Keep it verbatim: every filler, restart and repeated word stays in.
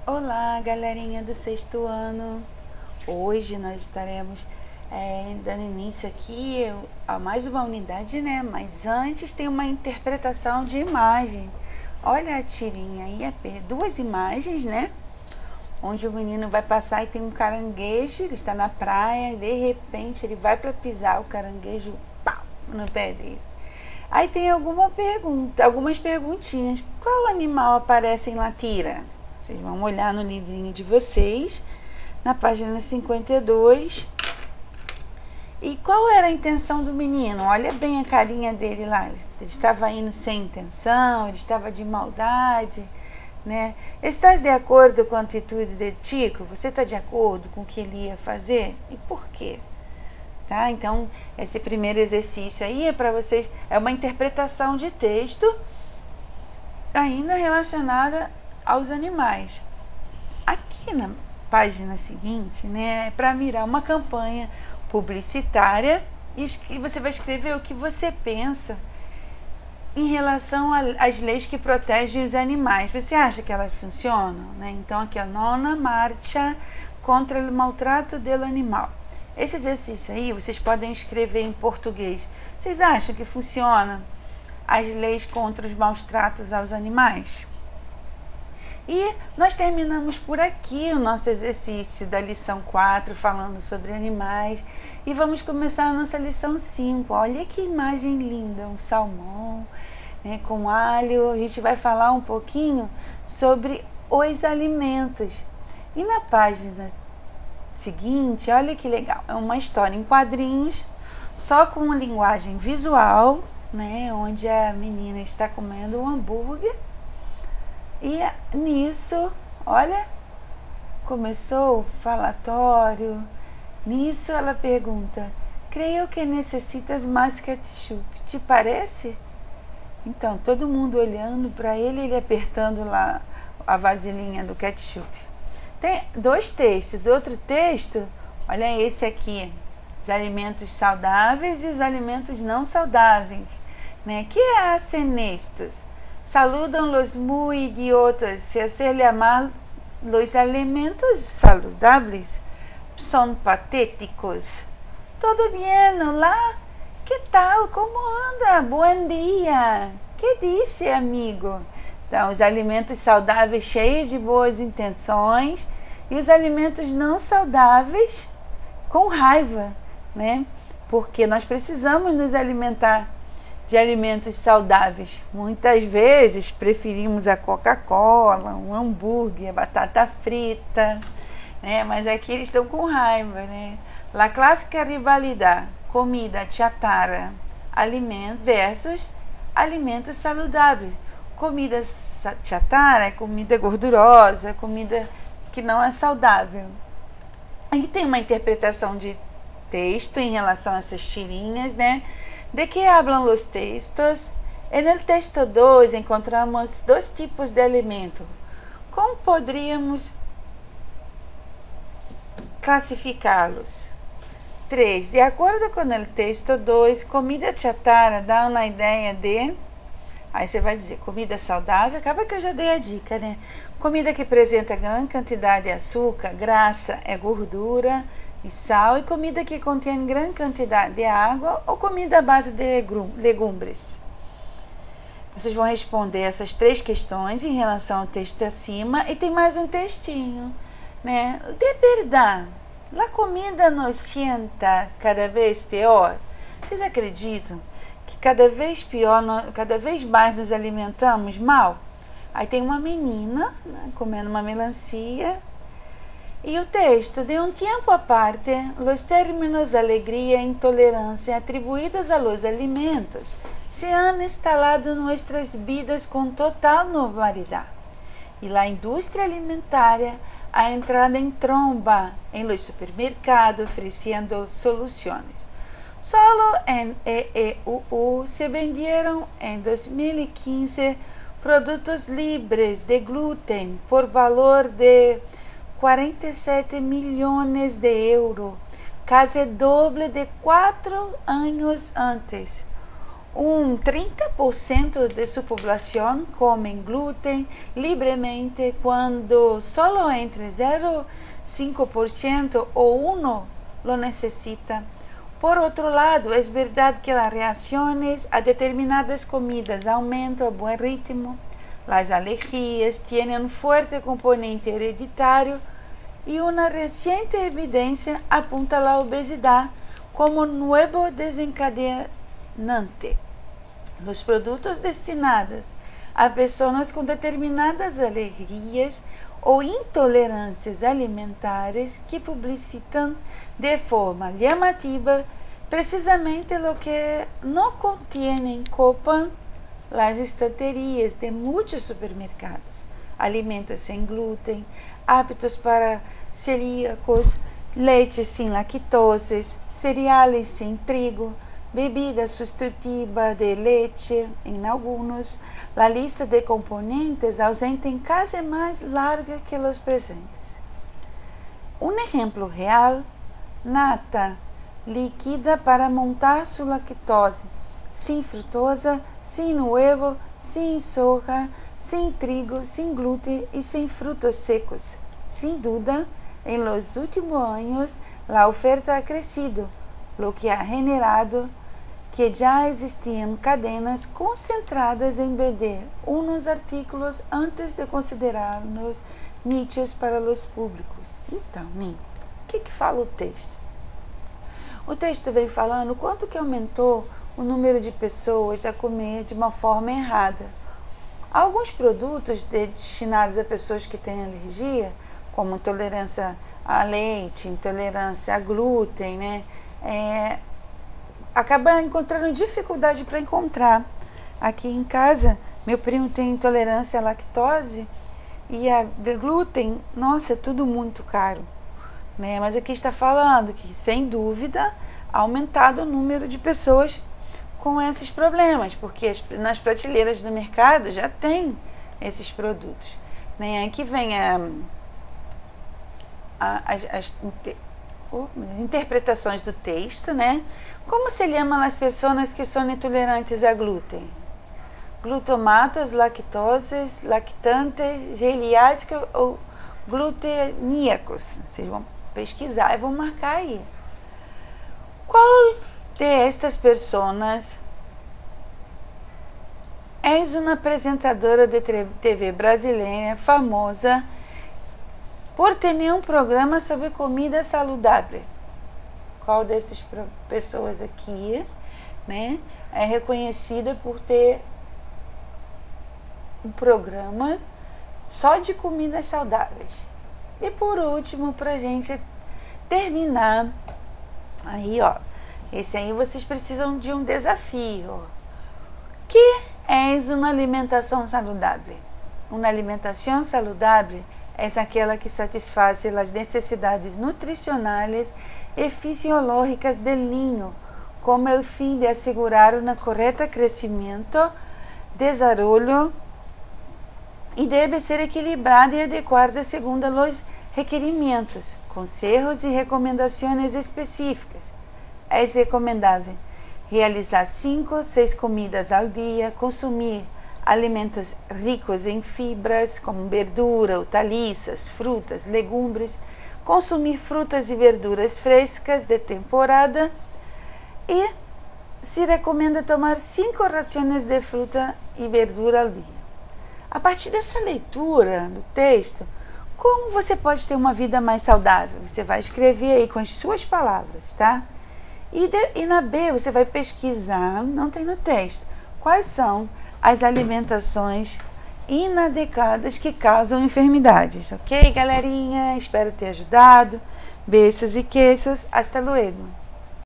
Olá, galerinha do sexto ano. Hoje nós estaremos é, dando início aqui a mais uma unidade, né? Mas antes tem uma interpretação de imagem. Olha a tirinha aí, é duas imagens, né? Onde o menino vai passar e tem um caranguejo, ele está na praia e de repente ele vai para pisar, o caranguejo pau, no pé dele. Aí tem alguma pergunta, algumas perguntinhas. Qual animal aparece em La Tira? Vocês vão olhar no livrinho de vocês, na página cinquenta e dois. E qual era a intenção do menino? Olha bem a carinha dele lá. Ele estava indo sem intenção, ele estava de maldade, né? Estás de acordo com a atitude de Tico? Você está de acordo com o que ele ia fazer? E por quê? Tá? Então, esse primeiro exercício aí é para vocês, é uma interpretação de texto ainda relacionada aos animais. Aqui na página seguinte, né, é para mirar uma campanha publicitária e você vai escrever o que você pensa em relação às leis que protegem os animais. Você acha que elas funcionam? Né? Então, aqui, a nona marcha contra o maltrato do animal. Esse exercício aí, vocês podem escrever em português. Vocês acham que funciona as leis contra os maus tratos aos animais? E nós terminamos por aqui o nosso exercício da lição quatro, falando sobre animais. E vamos começar a nossa lição cinco. Olha que imagem linda, um salmão, né, com alho. A gente vai falar um pouquinho sobre os alimentos. E na página seguinte, olha que legal, é uma história em quadrinhos, só com uma linguagem visual, né, onde a menina está comendo um hambúrguer. E nisso, olha, começou o falatório. Nisso ela pergunta: creio que necessitas mais ketchup, te parece? Então, todo mundo olhando para ele, ele apertando lá a vasilhinha do ketchup. Tem dois textos. Outro texto, olha esse aqui: os alimentos saudáveis e os alimentos não saudáveis, né? Que hacen estos? Saludan los muy idiotas, se hacer llamar los alimentos saludables son patéticos. Todo bien, olá? Que tal? Como anda? Bom dia. Que disse, amigo? Então, os alimentos saudáveis cheios de boas intenções e os alimentos não saudáveis com raiva, né? Porque nós precisamos nos alimentar de alimentos saudáveis. Muitas vezes preferimos a Coca-Cola, um hambúrguer, a batata frita, né? Mas aqui eles estão com raiva, né? La clássica rivalidade, comida chatarra, alimento versus alimentos saludáveis. Comida chatarra é comida gordurosa, comida que não é saudável. Aqui tem uma interpretação de texto em relação a essas tirinhas, né? De que hablam os textos? En el texto dois encontramos dois tipos de alimento. Como poderíamos classificá-los? três. De acordo com o texto dois, comida chatarra dá uma ideia de... Aí você vai dizer, comida saudável, acaba que eu já dei a dica, né? Comida que apresenta grande quantidade de açúcar, graça, é gordura e sal, e comida que contém grande quantidade de água ou comida à base de legumes. Vocês vão responder essas três questões em relação ao texto acima, e tem mais um textinho, né? De verdade, a comida nos sienta cada vez pior. Vocês acreditam que cada vez pior, cada vez mais nos alimentamos mal? Aí tem uma menina, né, comendo uma melancia. E o texto: de um tempo à parte, os términos alegria e intolerância atribuídos a los alimentos se han instalado em nossas vidas com total normalidade. E a indústria alimentária ha entrado em tromba em los supermercados oferecendo soluções. Solo en E E U U se vendieron en dos mil e quinze produtos livres de glúten por valor de cuarenta y siete millones de euros, casi doble de quatro anos antes. Um trinta por cento de sua população come glúten livremente, quando solo entre zero vírgula cinco por cento ou um por cento lo necessita. Por outro lado, é verdade que as reações a determinadas comidas aumentam a bom ritmo, as alergias têm um forte componente hereditário e uma recente evidência apunta a obesidade como novo desencadeante. Os produtos destinados a pessoas com determinadas alergias ou intolerâncias alimentares que publicitam de forma chamativa precisamente o que não contêm copan as estanterias de muitos supermercados. Alimentos sem glúten, aptos para celíacos, leite sem lactose, cereais sem trigo, bebida substitutiva de leite em alguns. A lista de componentes ausente em casa mais larga que os presentes. Um exemplo real: nata líquida para montar sua lactose, sem frutosa, sem ovo, sem soja, sem trigo, sem glúten e sem frutos secos. Sem dúvida, em los últimos anos, a oferta ha crescido, lo que ha generado que já existiam cadenas concentradas em vender uns artículos antes de considerá-los nichos para os públicos. Então, Ninho, o que, que fala o texto? O texto vem falando quanto que aumentou o número de pessoas a comer de uma forma errada. Alguns produtos destinados a pessoas que têm alergia, como intolerância a leite, intolerância a glúten, né? É, acaba encontrando dificuldade para encontrar. Aqui em casa, meu primo tem intolerância à lactose e a glúten, nossa, é tudo muito caro, né? Mas aqui está falando que, sem dúvida, ha aumentado o número de pessoas com esses problemas, porque as, nas prateleiras do mercado já tem esses produtos, né? Aqui vem a, a, as, as oh, interpretações do texto, né? Como se chama as pessoas que são intolerantes a glúten? Glutamatos, lactoses, lactantes, geliáticos ou gluteníacos. Vocês vão pesquisar e vão marcar aí. Qual de estas pessoas é uma apresentadora de T V brasileira famosa por ter um programa sobre comida saudável? Qual dessas pessoas aqui, né, é reconhecida por ter um programa só de comidas saudáveis? E por último, para a gente terminar, aí ó, esse aí vocês precisam de um desafio. Ó. Que é uma alimentação saudável? Uma alimentação saudável é aquela que satisfaz as necessidades nutricionais e fisiológicas do niño, com o fim de assegurar um correto crescimento, desenvolvimento e deve ser equilibrada e adequada segundo os requerimentos, conselhos e recomendações específicas. É recomendável realizar cinco, seis comidas ao dia, consumir alimentos ricos em fibras, como verdura, hortaliças, frutas, legumes, consumir frutas e verduras frescas de temporada e se recomenda tomar cinco rações de fruta e verdura ao dia. A partir dessa leitura do texto, como você pode ter uma vida mais saudável? Você vai escrever aí com as suas palavras, tá? E, de, e na B você vai pesquisar, não tem no texto, quais são as alimentações inadequadas que causam enfermidades, ok, galerinha? Espero ter ajudado. Beijos e queixos. Hasta luego.